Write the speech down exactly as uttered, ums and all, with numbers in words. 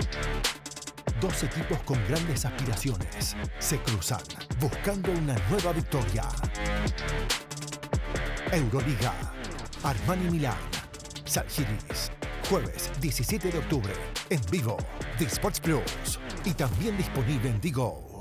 Dos equipos con grandes aspiraciones se cruzan buscando una nueva victoria. Euroliga, Armani Milán, Žalgiris, jueves diecisiete de octubre, en vivo, de Sports Plus y también disponible en Digo.